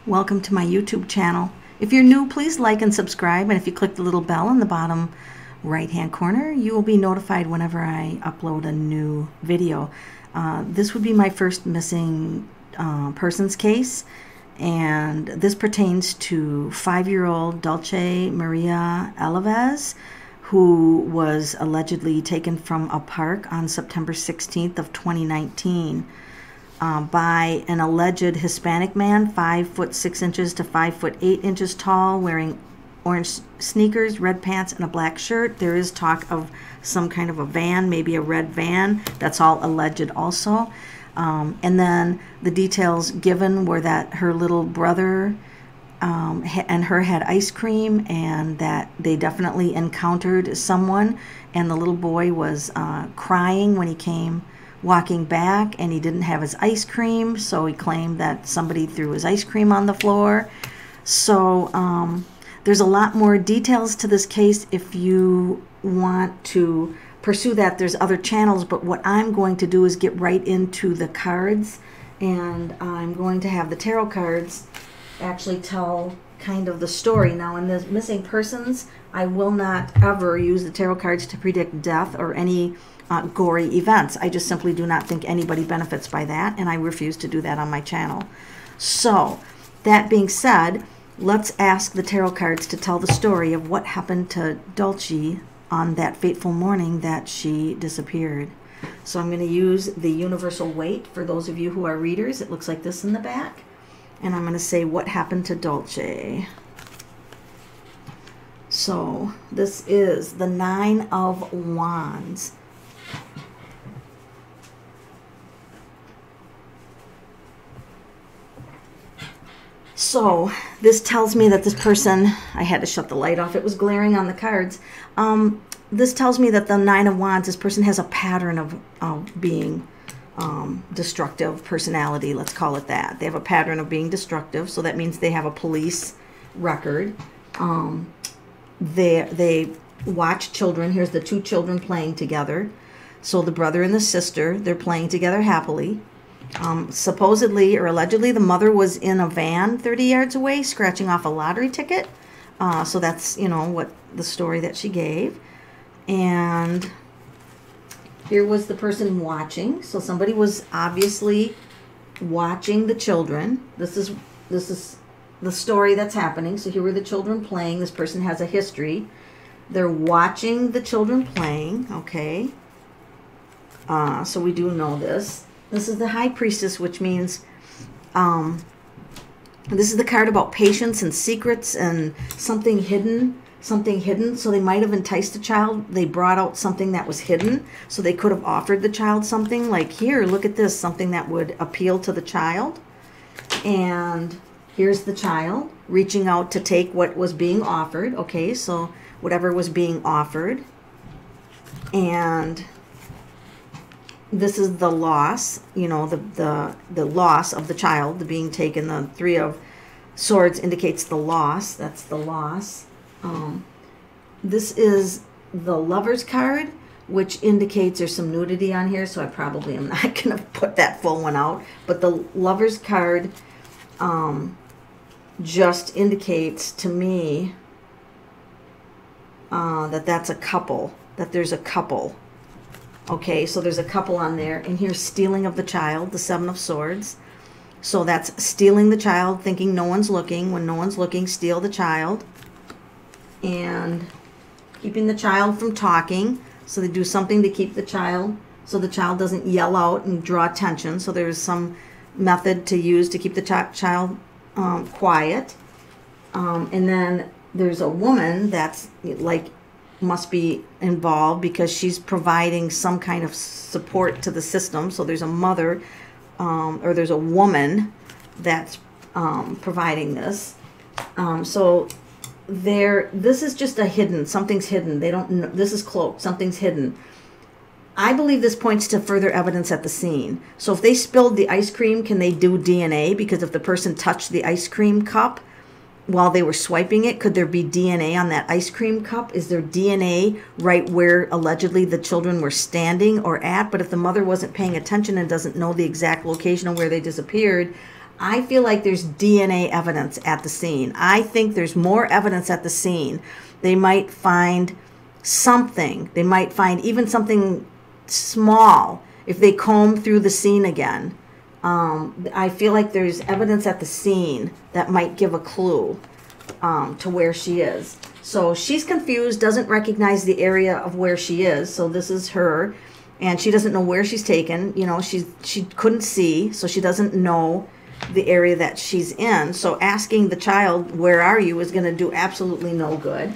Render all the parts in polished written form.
Welcome to my YouTube channel. If you're new, please like and subscribe, and if you click the little bell in the bottom right hand corner, you will be notified whenever I upload a new video. This would be my first missing persons case, and this pertains to 5-year-old Dulce Maria Alavez, who was allegedly taken from a park on September 16th of 2019. By an alleged Hispanic man, 5'6" to 5'8" tall, wearing orange sneakers, red pants, and a black shirt. There is talk of some kind of a van, maybe a red van. That's all alleged also. And then the details given were that her little brother and her had ice cream, and that they definitely encountered someone, and the little boy was crying when he came walking back, and he didn't have his ice cream, so he claimed that somebody threw his ice cream on the floor. So there's a lot more details to this case. If you want to pursue that, there's other channels, but what I'm going to do is get right into the cards, and I'm going to have the tarot cards actually tell kind of the story. Now, in the missing persons, I will not ever use the tarot cards to predict death or any gory events. I just simply do not think anybody benefits by that, and I refuse to do that on my channel. So, that being said, let's ask the tarot cards to tell the story of what happened to Dulce on that fateful morning that she disappeared. So I'm going to use the universal weight for those of you who are readers. It looks like this in the back. And I'm going to say, what happened to Dulce? So this is the 9 of Wands. So this tells me that this person, I had to shut the light off, it was glaring on the cards. This tells me that the 9 of Wands, this person has a pattern of being destructive personality, let's call it that. They have a pattern of being destructive, so that means they have a police record. They watch children. Here's the 2 children playing together. So the brother and the sister, they're playing together happily. Supposedly or allegedly, the mother was in a van 30 yards away scratching off a lottery ticket. So that's, you know, what the story that she gave. And here was the person watching. So somebody was obviously watching the children. This is the story that's happening. So here were the children playing. This person has a history. They're watching the children playing. Okay. So we do know this. This is the High Priestess, which means this is the card about patience and secrets and something hidden. Something hidden. So they might have enticed the child. They brought out something that was hidden. So they could have offered the child something like, here, look at this, something that would appeal to the child. And here's the child reaching out to take what was being offered. Okay, so whatever was being offered. And this is the loss, you know, the loss of the child, the being taken. The 3 of Swords indicates the loss. That's the loss. This is the Lover's card, which indicates there's some nudity on here, so I probably am not going to put that full one out. But the Lover's card just indicates to me that that's a couple, that there's a couple. Okay, so there's a couple on there. And here's stealing of the child, the 7 of Swords. So that's stealing the child, thinking no one's looking. When no one's looking, steal the child. And keeping the child from talking. So they do something to keep the child, so the child doesn't yell out and draw attention. So there's some method to use to keep the child quiet. And then there's a woman that's like must be involved because she's providing some kind of support to the system. So there's a mother or there's a woman that's providing this. So this is just a hidden, something's hidden. They don't know, this is cloaked, something's hidden. I believe this points to further evidence at the scene. So if they spilled the ice cream, can they do DNA? Because if the person touched the ice cream cup while they were swiping it, could there be DNA on that ice cream cup? Is there DNA right where allegedly the children were standing or at? But if the mother wasn't paying attention and doesn't know the exact location of where they disappeared, I feel like there's DNA evidence at the scene. I think there's more evidence at the scene. They might find something. They might find even something small if they comb through the scene again. I feel like there's evidence at the scene that might give a clue to where she is. So she's confused, doesn't recognize the area of where she is. So this is her, and she doesn't know where she's taken. You know, she couldn't see, so she doesn't know the area that she's in. So asking the child, where are you, is going to do absolutely no good.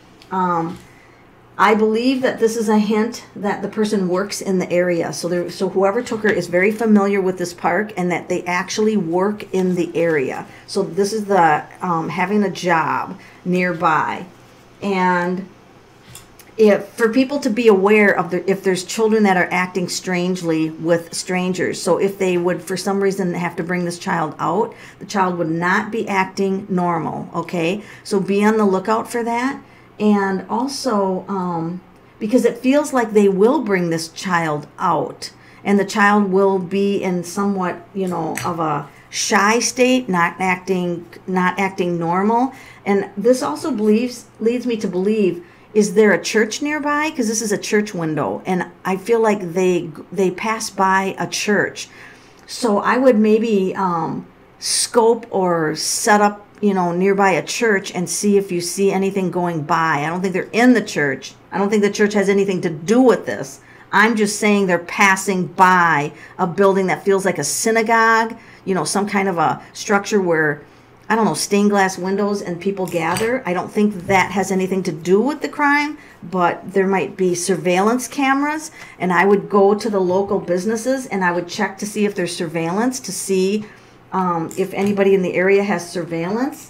I believe that this is a hint that the person works in the area. So whoever took her is very familiar with this park, and that they actually work in the area. So this is the having a job nearby. And for people to be aware of if there's children that are acting strangely with strangers. So if they would for some reason have to bring this child out, the child would not be acting normal, okay? So be on the lookout for that. And also because it feels like they will bring this child out, and the child will be in somewhat, you know, of a shy state, not acting normal. And this also leads me to believe, is there a church nearby? Because this is a church window, and I feel like they pass by a church. So I would maybe scope or set up, you know, nearby a church and see if you see anything going by. I don't think they're in the church. I don't think the church has anything to do with this. I'm just saying they're passing by a building that feels like a synagogue, you know, some kind of a structure where, I don't know, stained glass windows and people gather. I don't think that has anything to do with the crime, but there might be surveillance cameras, and I would go to the local businesses and I would check to see if there's surveillance, to see if anybody in the area has surveillance.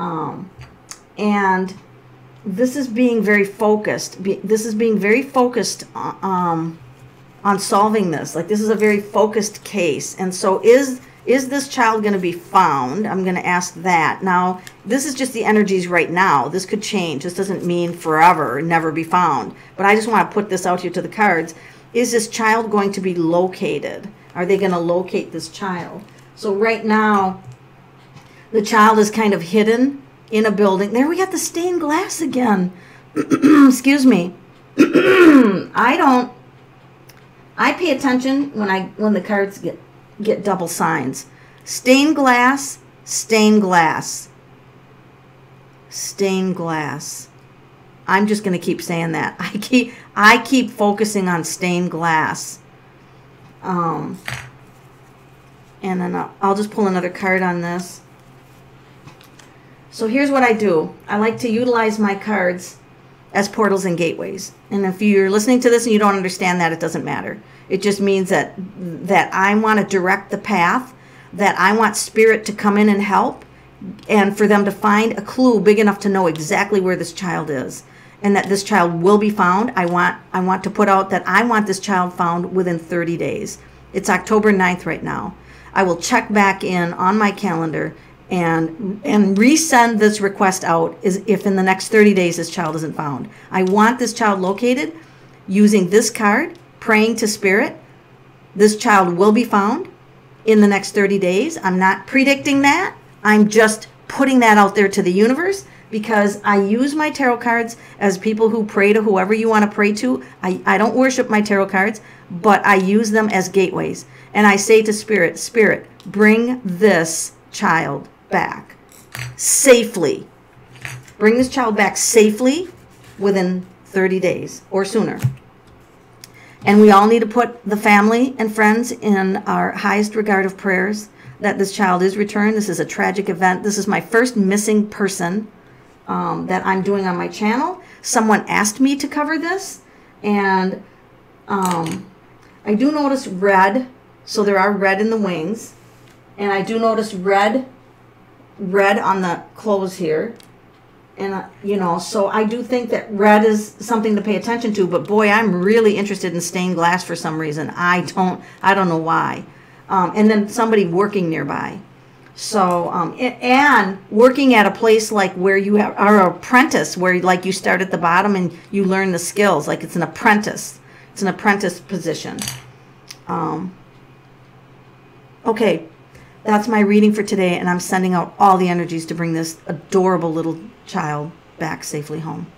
And this is being very focused. This is being very focused on solving this. Like, this is a very focused case. And so is this child going to be found? I'm going to ask that. Now, this is just the energies right now. This could change. This doesn't mean forever, never be found. But I just want to put this out here to the cards. Is this child going to be located? Are they going to locate this child? So right now, the child is kind of hidden in a building. There we got the stained glass again. Excuse me. I pay attention when the cards get double signs. Stained glass, stained glass, stained glass. I'm just going to keep saying that. I keep focusing on stained glass. And then I'll just pull another card on this. So here's what I do. I like to utilize my cards as portals and gateways. And if you're listening to this and you don't understand that, it doesn't matter. It just means that I want to direct the path, that I want spirit to come in and help, and for them to find a clue big enough to know exactly where this child is, and that this child will be found. I want to put out that I want this child found within 30 days. It's October 9th right now. I will check back in on my calendar and resend this request out if in the next 30 days this child isn't found. I want this child located using this card, praying to spirit. This child will be found in the next 30 days. I'm not predicting that. I'm just putting that out there to the universe, because I use my tarot cards as people who pray to whoever you want to pray to. I don't worship my tarot cards, but I use them as gateways. And I say to Spirit, Spirit, bring this child back safely. Bring this child back safely within 30 days or sooner. And we all need to put the family and friends in our highest regard of prayers that this child is returned. This is a tragic event. This is my first missing person that I'm doing on my channel. Someone asked me to cover this, and I do notice red, so there are red in the wings, and I do notice red on the clothes here, and you know, so I do think that red is something to pay attention to. But boy, I'm really interested in stained glass for some reason. I don't know why. And then somebody working nearby. So, and working at a place like where you are an apprentice, where like you start at the bottom and you learn the skills, like it's an apprentice. It's an apprentice position. Okay, That's my reading for today, and I'm sending out all the energies to bring this adorable little child back safely home.